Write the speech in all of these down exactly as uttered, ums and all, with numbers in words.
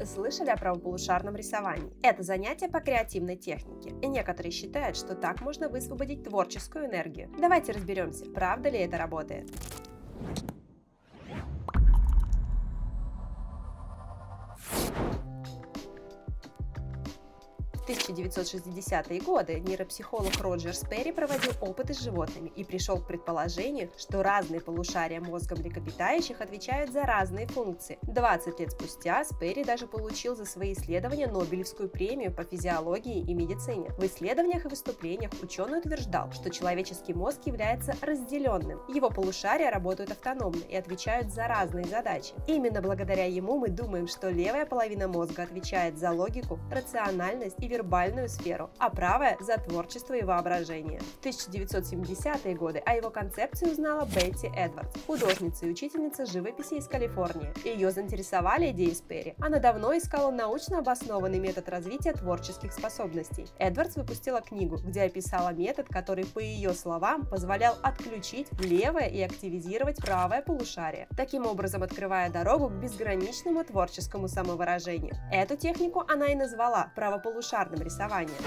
Слышали о правополушарном рисовании? Это занятие по креативной технике, и некоторые считают, что так можно высвободить творческую энергию. Давайте разберемся, правда ли это работает. В тысяча девятьсот шестидесятые годы нейропсихолог Роджер Сперри проводил опыты с животными и пришел к предположению, что разные полушария мозга млекопитающих отвечают за разные функции. двадцать лет спустя Сперри даже получил за свои исследования Нобелевскую премию по физиологии и медицине. В исследованиях и выступлениях ученый утверждал, что человеческий мозг является разделенным. Его полушария работают автономно и отвечают за разные задачи. Именно благодаря ему мы думаем, что левая половина мозга отвечает за логику, рациональность и вербальную сферу, а правая – за творчество и воображение. В тысяча девятьсот семидесятые годы о его концепции узнала Бетти Эдвардс, художница и учительница живописи из Калифорнии. Ее заинтересовали идеи Сперри. Она давно искала научно обоснованный метод развития творческих способностей. Эдвардс выпустила книгу, где описала метод, который, по ее словам, позволял отключить левое и активизировать правое полушарие, таким образом открывая дорогу к безграничному творческому самовыражению. Эту технику она и назвала правополушарным рисованием.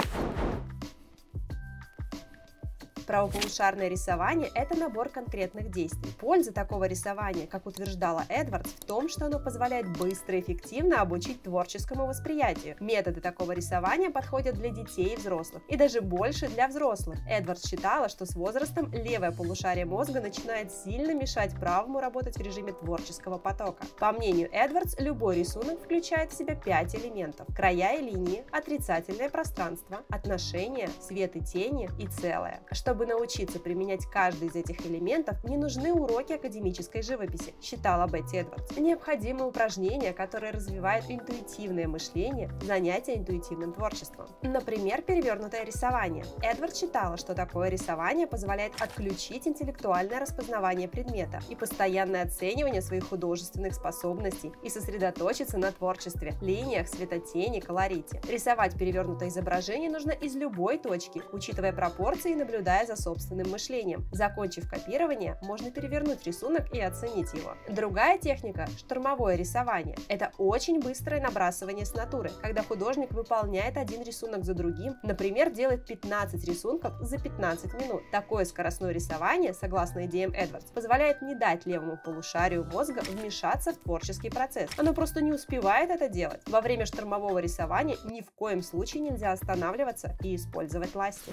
Правополушарное рисование – это набор конкретных действий. Польза такого рисования, как утверждала Эдвардс, в том, что оно позволяет быстро и эффективно обучить творческому восприятию. Методы такого рисования подходят для детей и взрослых, и даже больше для взрослых. Эдвардс считала, что с возрастом левое полушарие мозга начинает сильно мешать правому работать в режиме творческого потока. По мнению Эдвардс, любой рисунок включает в себя пять элементов: края и линии, отрицательное пространство, отношения, свет и тени и целое. Чтобы Чтобы научиться применять каждый из этих элементов, не нужны уроки академической живописи, считала Бетти Эдвардс. Необходимы упражнения, которые развивают интуитивное мышление, занятия интуитивным творчеством. Например, перевернутое рисование. Эдвардс считала, что такое рисование позволяет отключить интеллектуальное распознавание предмета и постоянное оценивание своих художественных способностей и сосредоточиться на творчестве, линиях, светотени, колорите. Рисовать перевернутое изображение нужно из любой точки, учитывая пропорции и наблюдая за собственным мышлением. Закончив копирование, можно перевернуть рисунок и оценить его. Другая техника – штурмовое рисование. Это очень быстрое набрасывание с натуры, когда художник выполняет один рисунок за другим, например, делает пятнадцать рисунков за пятнадцать минут. Такое скоростное рисование, согласно идеям Эдвардс, позволяет не дать левому полушарию мозга вмешаться в творческий процесс. Оно просто не успевает это делать. Во время штурмового рисования ни в коем случае нельзя останавливаться и использовать ласти.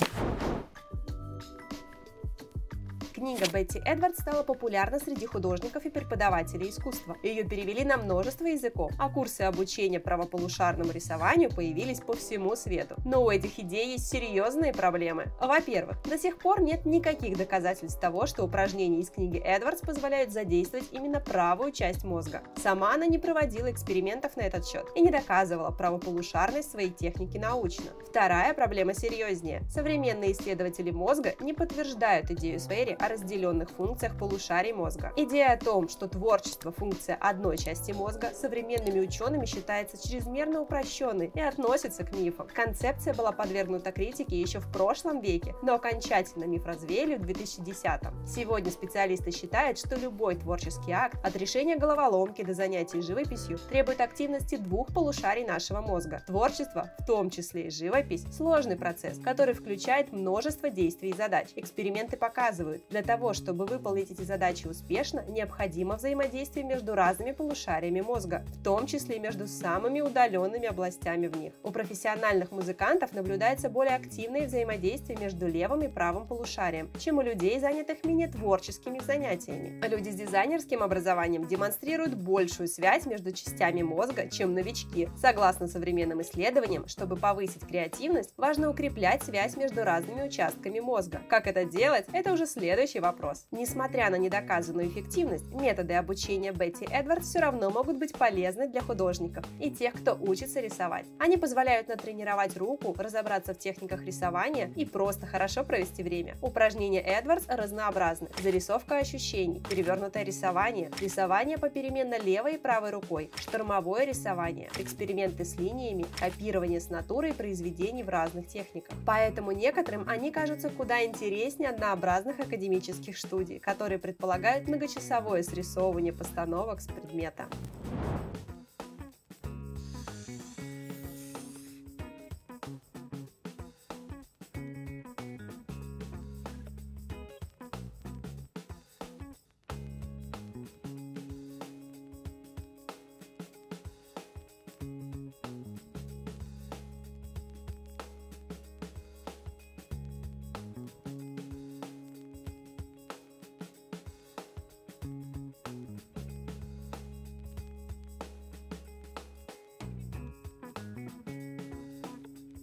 Книга Бетти Эдвардс стала популярна среди художников и преподавателей искусства. Ее перевели на множество языков, а курсы обучения правополушарному рисованию появились по всему свету. Но у этих идей есть серьезные проблемы. Во-первых, до сих пор нет никаких доказательств того, что упражнения из книги Эдвардс позволяют задействовать именно правую часть мозга. Сама она не проводила экспериментов на этот счет и не доказывала правополушарность своей техники научно. Вторая проблема серьезнее. Современные исследователи мозга не подтверждают идею Сперри о разделенных функциях полушарий мозга. Идея о том, что творчество – функция одной части мозга, современными учеными считается чрезмерно упрощенной и относится к мифам. Концепция была подвергнута критике еще в прошлом веке, но окончательно миф развеяли в две тысячи десятом. Сегодня специалисты считают, что любой творческий акт, от решения головоломки до занятий живописью, требует активности двух полушарий нашего мозга. Творчество, в том числе и живопись, сложный процесс, который включает множество действий и задач. Эксперименты показывают, для того, чтобы выполнить эти задачи успешно, необходимо взаимодействие между разными полушариями мозга, в том числе и между самыми удаленными областями в них. У профессиональных музыкантов наблюдается более активное взаимодействие между левым и правым полушарием, чем у людей, занятых менее творческими занятиями. Люди с дизайнерским образованием демонстрируют большую связь между частями мозга, чем новички. Согласно современным исследованиям, чтобы повысить креативность, важно укреплять связь между разными участками мозга. Как это делать, это уже следующий вопрос. Несмотря на недоказанную эффективность, методы обучения Бетти Эдвардс все равно могут быть полезны для художников и тех, кто учится рисовать. Они позволяют натренировать руку, разобраться в техниках рисования и просто хорошо провести время. Упражнения Эдвардс разнообразны. Зарисовка ощущений, перевернутое рисование, рисование попеременно левой и правой рукой, штурмовое рисование, эксперименты с линиями, копирование с натуры произведений в разных техниках. Поэтому некоторым они кажутся куда интереснее однообразных академических студий, которые предполагают многочасовое срисовывание постановок с предмета.